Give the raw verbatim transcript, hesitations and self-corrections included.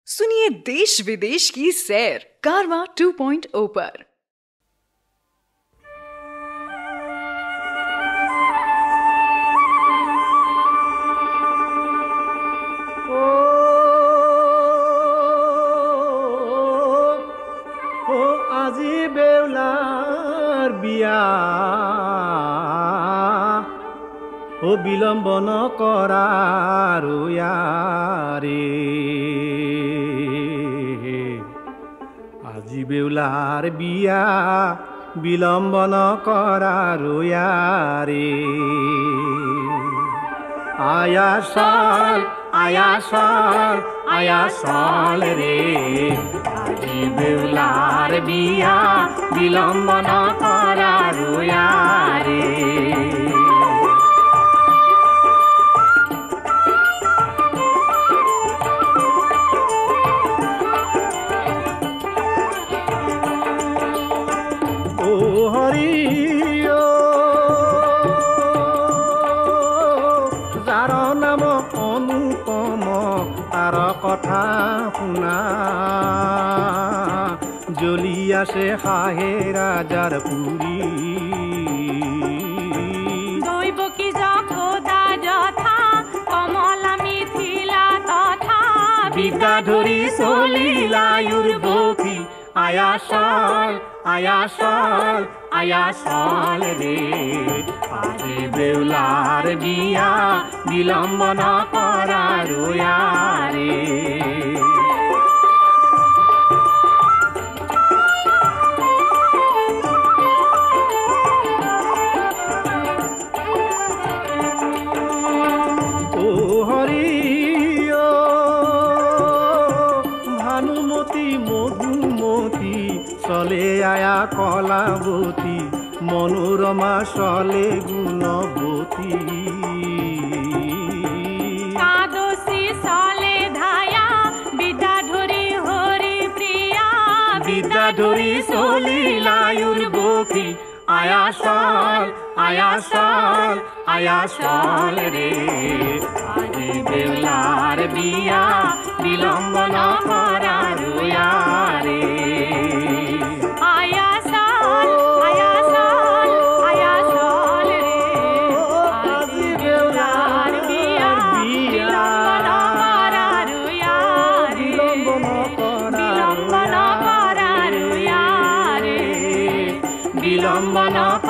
सुनिए देश विदेश की सैर कारवां टू पॉइंट ओ पर। আজি বেউলার বিয়া ও বিলম্ব নকরার ইয়ারে আজি বেউলার বিয়া বিলম্ব নকরার ইয়ারে আয়া সাল আয়া সাল আয়া সাল রে আজি বেউলার বিয়া বিলম্ব নকরার ইয়ারে ও হরি ও যার নাম অনুপম তার কথা শুনা জ্বলি আছে হাহে রাজার পুরী দৈব কি যশোদা যথা কমলা মিথিলা তথা বিদ্যা ধরি চলিলায়ুর বকি আয়া সাল আয়া সাল আয়া সাল রে আজি বেউলার বিয়া বিলম্ব নকরার ইয়ারে ও হরি ও ভানুমতি মধুমতি চলে আয়া কলাবতী মনোরমা চলে গুণবতী কাদসী চলে ধায়া বিদ্যা ধরি হরি প্রিয়া বিদ্যা ধরি চলিলায়ুর বকি আয়া সাল আয়া সাল আয়া সাল রে আজি বেউলার বিয়া বিলম্ব নকরার ইয়ারে আয়া সাল আয়া সাল আয়া সাল রে আজি বেউলার বিয়া বিলম্ব নকরার ইয়ারে বিলম্ব নকরার বিলম্ব নকরার ইয়ারে বিলম্ব নকরার